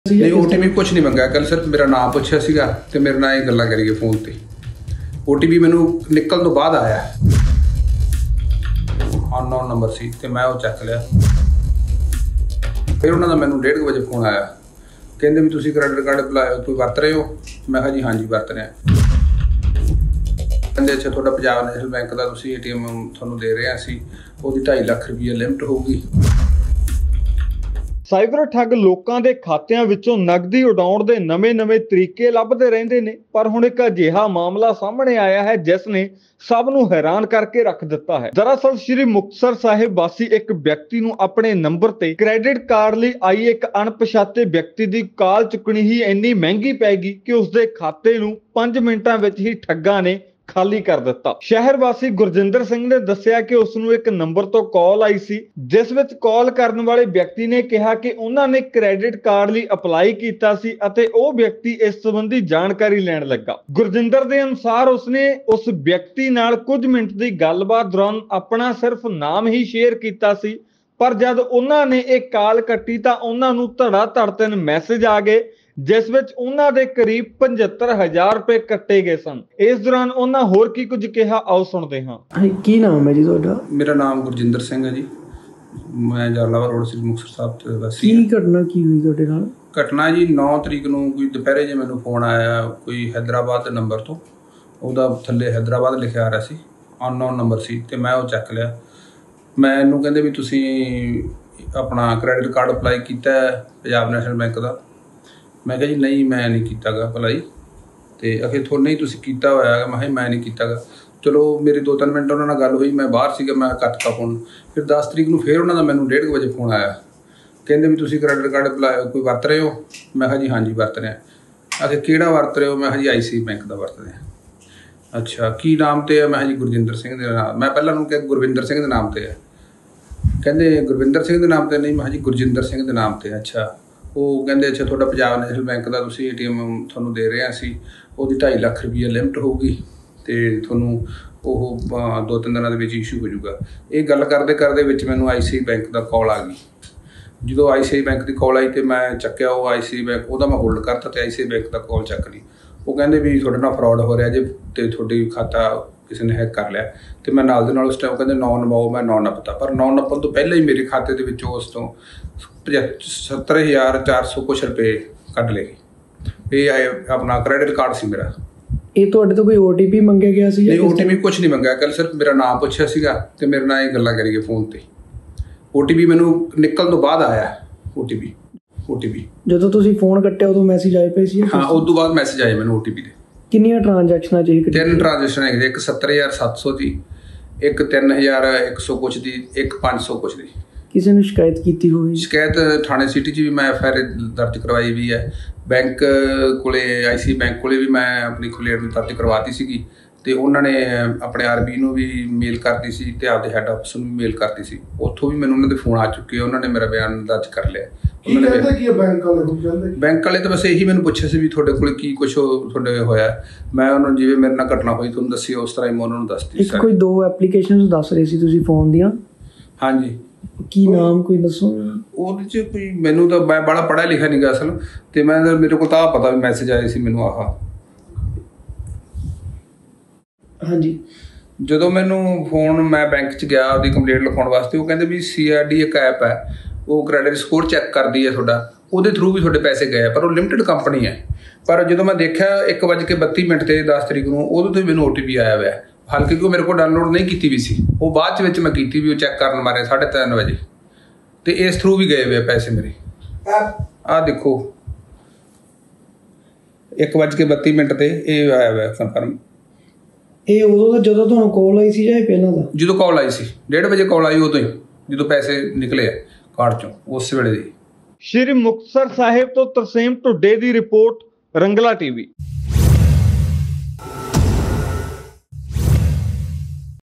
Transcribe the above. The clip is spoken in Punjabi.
नहीं OTP कुछ नहीं मंगा। कल सिर्फ मेरा नाम पूछा सीगा ते मेरे नाल ही गल्लां करी गए फोन ते। OTP मैनू निकल तो बाद आया, अननोन नंबर सी ते मैं वो चक लिया। फिर उन्होंने मैनू 1:30 बजे फोन आया, कहते भी तुसीं क्रेडिट कार्ड कोई वरत रहे हो? मैं कहा जी हाँ जी वरत रहे। कहते अच्छा तुहाडा पंजाब नैशनल बैंक का तुसीं ATM तुहानूं दे रहे हैं असीं, ओहदी 2.5 ਲੱਖ रुपये लिमिट होगी। ਸਾਈਬਰ ਠੱਗ ਲੋਕਾਂ ਦੇ ਖਾਤਿਆਂ ਵਿੱਚੋਂ ਨਕਦੀ ਉਡਾਉਣ ਦੇ ਨਵੇਂ-ਨਵੇਂ ਤਰੀਕੇ ਲੱਭਦੇ ਰਹਿੰਦੇ ਨੇ, ਪਰ ਹੁਣ ਇੱਕ ਅਜਿਹਾ ਮਾਮਲਾ ਸਾਹਮਣੇ ਆਇਆ ਹੈ ਜਿਸ ਨੇ ਸਭ ਨੂੰ ਹੈਰਾਨ ਕਰਕੇ ਰੱਖ ਦਿੱਤਾ ਹੈ। ਦਰਅਸਲ ਸ਼੍ਰੀ ਮੁਕਤਸਰ ਸਾਹਿਬ ਵਾਸੀ ਇੱਕ ਵਿਅਕਤੀ ਨੂੰ ਆਪਣੇ ਨੰਬਰ ਤੇ ਕ੍ਰੈਡਿਟ ਕਾਰਡ ਲਈ ਆਈ ਇੱਕ ਅਣਪਛਾਤੇ ਵਿਅਕਤੀ ਦੀ ਕਾਲ ਚੁੱਕਣੀ ਹੀ ਇੰਨੀ ਮਹਿੰਗੀ ਪੈ ਗਈ ਕਿ ਉਸਦੇ ਖਾਤੇ ਨੂੰ 5 ਮਿੰਟਾਂ ਵਿੱਚ ਹੀ ਠੱਗਾਂ ਨੇ ਖਾਲੀ ਕਰ ਦਿੱਤਾ। ਸ਼ਹਿਰ ਵਾਸੀ ਗੁਰਜਿੰਦਰ ਸਿੰਘ ਨੇ ਦੱਸਿਆ ਕਿ ਉਸ ਨੂੰ ਇੱਕ ਨੰਬਰ ਤੋਂ ਕਾਲ ਆਈ ਸੀ, ਜਿਸ ਵਿੱਚ ਕਾਲ ਕਰਨ ਵਾਲੇ ਵਿਅਕਤੀ ਨੇ ਕਿਹਾ ਕਿ ਉਹਨਾਂ ਨੇ ਕ੍ਰੈਡਿਟ ਕਾਰਡ ਲਈ ਅਪਲਾਈ ਕੀਤਾ ਸੀ ਅਤੇ ਉਹ ਵਿਅਕਤੀ ਇਸ ਸੰਬੰਧੀ ਜਾਣਕਾਰੀ ਲੈਣ ਲੱਗਾ। ਗੁਰਜਿੰਦਰ ਦੇ ਅਨੁਸਾਰ ਉਸਨੇ ਉਸ ਵਿਅਕਤੀ ਨਾਲ ਕੁਝ ਮਿੰਟ ਦੀ ਗੱਲਬਾਤ ਦੌਰਾਨ ਆਪਣਾ ਸਿਰਫ ਨਾਮ ਹੀ ਸ਼ੇਅਰ ਕੀਤਾ ਸੀ, ਪਰ ਜਦ ਉਹਨਾਂ ਨੇ ਇਹ ਕਾਲ ਕੱਟੀ ਤਾਂ ਉਹਨਾਂ ਨੂੰ ਧੜਾ-ਧੜ 3 ਮੈਸੇਜ ਆ ਗਏ ਜਿਸ ਵਿੱਚ ਉਹਨਾਂ ਦੇ ਕਰੀਬ 75,000 ਰੁਪਏ ਕੱਟੇ ਗਏ ਸਨ। ਇਸ ਦੌਰਾਨ ਉਹਨਾਂ ਹੋਰ ਕੀ ਕੁਝ ਕਿਹਾ, ਆਓ ਸੁਣਦੇ ਹਾਂ। ਕੀ ਨਾਮ ਹੈ ਜੀ ਤੁਹਾਡਾ? ਮੇਰਾ ਨਾਮ ਗੁਰਜਿੰਦਰ ਸਿੰਘ ਹੈ ਜੀ, ਮੈਂ ਜਲਾਲਾਬਾਦ ਰੋਡ ਸ੍ਰੀ ਮੁਕਤਸਰ ਸਾਹਿਬ ਤੇ ਵਾਸੀ। ਕੀ ਘਟਨਾ ਕੀ ਹੋਈ ਤੁਹਾਡੇ ਨਾਲ? ਘਟਨਾ ਜੀ 9 ਤਰੀਕ ਨੂੰ ਕੋਈ ਦੁਪਹਿਰੇ ਜੇ ਮੈਨੂੰ ਫੋਨ ਆਇਆ ਕੋਈ ਹੈਦਰਾਬਾਦ ਦੇ ਨੰਬਰ ਤੋਂ, ਉਹਦਾ ਥੱਲੇ ਹੈਦਰਾਬਾਦ ਲਿਖਿਆ ਆ ਰਿਹਾ ਸੀ, ਅਨਨੋਨ ਨੰਬਰ ਸੀ ਤੇ ਮੈਂ ਉਹ ਚੱਕ ਲਿਆ। ਮੈਨੂੰ ਕਹਿੰਦੇ ਵੀ ਤੁਸੀਂ ਆਪਣਾ ਕ੍ਰੈਡਿਟ ਕਾਰਡ ਅਪਲਾਈ ਕੀਤਾ ਪੰਜਾਬ ਨੈਸ਼ਨਲ ਬੈਂਕ ਦਾ। मैं कहा जी नहीं मैं नहीं कीता गा अप्लाई, तो आखिर थोड़े नहीं तुसीं कीता होया है। मैं नहीं कीता गा। चलो मेरी 2-3 मिनट उन्होंने गल हुई, मैं बाहर सीगा, मैं कटता फोन। फिर 10 तरीक को फिर उन्होंने मैनू 1:30 बजे फोन आया, कहते भी तुसीं क्रेडिट कार्ड अप्लाई कोई वरत रहे हो? मैं कहा जी हाँ जी वरत रहे। आखिर किहड़ा वरत रहे हो? मैं कहा जी ICICI बैंक का वरत रहे। अच्छा की नाम ते है? मैं जी गुरजिंदर सिंह दे नाम। मैं पहले उन्होंने कहा गुरविंदर सिंह के नाम ते है, कहते गुरविंदर सिंह के नाम ते नहीं। मैं जी गुरजिंदर सिंह के नाम ते। अच्छा वो कहते अच्छा तुहाडा पंजाब नैशनल बैंक का तुसीं ATM तुहानूं दे रहे हैं असीं, ओहदी 2.5 ਲੱਖ रुपये लिमिट होगी तो तुहानूं ਉਹ 2-3 ਦਿਨਾਂ ਦੇ ਵਿੱਚ ਇਸ਼ੂ ਹੋ ਜਾਊਗਾ। ਇਹ ਗੱਲ ਕਰਦੇ ਕਰਦੇ ਵਿੱਚ ਮੈਨੂੰ ICICI ਬੈਂਕ ਦਾ ਕਾਲ ਆ ਗਈ। ਜਦੋਂ ICICI ਬੈਂਕ ਦੀ ਕਾਲ ਆਈ ਤੇ ਮੈਂ ਚੱਕਿਆ, ਉਹ ICICI ਬੈਂਕ ਉਹਦਾ ਮੈਂ ਹੋਲਡ ਕਰਤਾ ਤੇ ICICI ਬੈਂਕ ਦਾ ਕਾਲ ਚੱਕ ਲਈ। ਉਹ ਕਹਿੰਦੇ ਵੀ ਤੁਹਾਡੇ ਨਾਲ ਫਰਾਡ ਹੋ ਰਿਹਾ ਜੇ ਤੇ ਤੁਹਾਡੀ ਖਾਤਾ ਕਿਸੇ ਨੇ ਹੈਕ ਕਰ ਲਿਆ। ਤੇ ਮੈਂ ਨਾਲ ਦੇ ਨਾਲ ਉਸ ਟਾਈਮ ਕਹਿੰਦੇ 9 ਨਵਾਓ, ਮੈਂ 9 ਨੱਪਤਾ, ਪਰ 9 ਨੱਪਣ ਤੋਂ ਪਹਿਲਾਂ ਹੀ ਮੇਰੇ ਖਾਤੇ ਦੇ ਵਿੱਚੋਂ ਉਸ ਤੋਂ 70,400 ਕੁਛ ਰੁਪਏ ਕੱਢ ਲਏ। ਇਹ ਆਪਣਾ ਕ੍ਰੈਡਿਟ ਕਾਰਡ ਸੀ ਮੇਰਾ। ਇਹ ਤੁਹਾਡੇ ਤੋਂ ਕੋਈ OTP ਮੰਗਿਆ ਗਿਆ ਸੀ? ਨਹੀਂ OTP ਕੁਛ ਨਹੀਂ ਮੰਗਿਆ। ਕੱਲ ਸਿਰਫ ਮੇਰਾ ਨਾਮ ਪੁੱਛਿਆ ਸੀਗਾ ਤੇ ਮੇਰੇ ਨਾਲ ਹੀ ਗੱਲਾਂ ਕਰੀ ਗਏ ਫੋਨ ਤੇ। OTP ਮੈਨੂੰ ਨਿਕਲਣ ਤੋਂ ਬਾਅਦ ਆਇਆ। OTP ਜਦੋਂ ਤੁਸੀਂ ਫੋਨ ਕੱਟਿਆ ਉਦੋਂ ਮੈਸੇਜ ਆਏ ਪਏ ਸੀ? ਹਾਂ ਉਸ ਤੋਂ ਬਾਅਦ ਮੈਸੇਜ ਆਏ ਮੈਨੂੰ OTP ਦੇ। ਕਿੰਨੀਆਂ ਟ੍ਰਾਂਜੈਕਸ਼ਨਾਂ ਚ? 3 ਟ੍ਰਾਂਜੈਕਸ਼ਨ ਹੈਗੇ, ਇੱਕ 70,700 ਦੀ, ਇੱਕ 3,100 ਕੁਛ ਦੀ, ਇੱਕ 500 ਕੁਛ ਦੀ। ਕਿਸੇ ਨੂੰ ਸ਼ਿਕਾਇਤ ਕੀਤੀ ਹੋਈ? ਸ਼ਿਕਾਇਤ ਥਾਣੇ ਸਿਟੀ 'ਚ ਵੀ ਮੈਂ FIR ਦਰਜ ਕਰਵਾਈ ਵੀ ਹੈ। ਬੈਂਕ ਕੋਲੇ ICICI ਬੈਂਕ ਕੋਲੇ ਵੀ ਮੈਂ ਆਪਣੀ ਕੰਪਲੇਂਟ ਦਰਜ ਕਰਵਾਤੀ ਸੀਗੀ ਤੇ ਉਹਨਾਂ ਨੇ ਆਪਣੇ RB ਨੂੰ ਵੀ ਮੇਲ ਕਰਤੀ ਸੀ ਤੇ ਆਪਦੇ ਹੈੱਡ ਆਫਿਸ ਨੂੰ ਵੀ ਮੇਲ ਕਰਤੀ ਸੀ। ਉੱਥੋਂ ਵੀ ਮੈਨੂੰ ਉਹਨਾਂ ਦੇ ਫੋਨ ਆ ਚੁੱਕੇ, ਉਹਨਾਂ ਨੇ ਮੇਰਾ ਬਿਆਨ ਦਰਜ ਕਰ ਲਿਆ। ਬੈਂਕ ਵਾਲੇ ਤਾਂ ਬਸ ਇਹੀ ਮੈਨੂੰ ਪੁੱਛਿਆ ਸੀ ਵੀ ਤੁਹਾਡੇ ਕੋਲ ਕੀ ਕੁਛ ਤੁਹਾਡੇ ਹੋਇਆ। ਮੈਂ ਉਹਨਾਂ ਨੂੰ ਜਿਵੇਂ ਮੇਰੇ ਨਾਲ ਘਟਨਾ ਹੋਈ ਤੁਹਾਨੂੰ ਦੱਸੀ ਉਸ ਤਰ੍ਹਾਂ ਹੀ ਮੈਂ ਉਹਨਾਂ ਨੂੰ ਦੱਸਤੀ। ਇੱਕ ਕੋਈ 2 ਐਪਲੀਕੇਸ਼ਨਸ ਦੱਸ ਰਹੇ ਸੀ ਤੁਸੀਂ ਫੋਨ ਦੀਆਂ? ਹਾਂਜੀ। ਕੀ ਨਾਮ ਕੋਈ ਦੱਸੋ? ਉਹਦੇ 'ਚ ਕੋਈ ਮੈਨੂੰ ਤਾਂ ਮੈਂ ਬੜਾ ਪੜ੍ਹਿਆ ਲਿਖਿਆ ਨਹੀਂ ਗਾ ਅਸਲ, ਤੇ ਮੈਂ ਮੇਰੇ ਕੋਲ ਤਾਂ ਪਤਾ ਵੀ ਮੈਸੇਜ ਆਏ ਸੀ ਮੈਨੂੰ ਆਹ। ਹਾਂਜੀ। ਜਦੋਂ ਮੈਨੂੰ ਫੋਨ ਮੈਂ ਬੈਂਕ 'ਚ ਗਿਆ ਉਹਦੀ ਕੰਪਲੇਂਟ ਲਿਖਾਉਣ ਵਾਸਤੇ, ਉਹ ਕਹਿੰਦੇ ਵੀ CRD ਇੱਕ ਐਪ ਹੈ, ਉਹ ਕ੍ਰੈਡਿਟ ਸਕੋਰ ਚੈੱਕ ਕਰਦੀ ਹੈ ਤੁਹਾਡਾ, ਉਹਦੇ ਥਰੂ ਵੀ ਤੁਹਾਡੇ ਪੈਸੇ ਗਏ, ਪਰ ਉਹ ਲਿਮਟਿਡ ਕੰਪਨੀ ਹੈ। ਪਰ ਜਦੋਂ ਮੈਂ ਦੇਖਿਆ 1:32 ਤੇ 10 ਤਰੀਕ ਨੂੰ, ਉਹਦੇ ਤੋਂ ਹੀ ਮੈਨੂੰ OTP ਆਇਆ ਹੋਇਆ। ਹਾਲਾਂਕਿ ਉਹ ਮੇਰੇ ਕੋਲ ਡਾਊਨਲੋਡ ਨਹੀਂ ਕੀਤੀ ਵੀ ਸੀ, ਉਹ ਬਾਅਦ 'ਚ ਵਿੱਚ ਮੈਂ ਕੀਤੀ ਵੀ ਉਹ ਚੈੱਕ ਕਰਨ ਮਾਰੇ 3:30 ਵਜੇ, ਤੇ ਇਸ ਥਰੂ ਵੀ ਗਏ ਹੋਏ ਪੈਸੇ ਮੇਰੇ। ਆਹ ਦੇਖੋ 1:32 ਤੇ ਇਹ ਆਇਆ ਹੋਇਆ ਕਨਫਰਮ। ਇਹ ਉਦੋਂ ਦਾ ਜਦੋਂ ਤੁਹਾਨੂੰ ਕਾਲ ਆਈ ਸੀ ਜਾਂ ਇਹ ਪਹਿਲਾਂ ਦਾ? ਜਦੋਂ ਕਾਲ ਆਈ ਸੀ 1:30 ਵਜੇ ਕਾਲ ਆਈ, ਉਦੋਂ ਹੀ ਜਦੋਂ ਪੈਸੇ ਨਿਕਲੇ ਆ ਕਾਰਡ 'ਚੋਂ ਉਸ ਵੇਲੇ ਦੀ। ਸ਼੍ਰੀ ਮੁਕਤਸਰ ਸਾਹਿਬ ਤੋਂ ਤਰਸੇਮ ਢੁੱਡੇ ਦੀ ਰਿਪੋਰਟ, ਰੰਗਲਾ TV।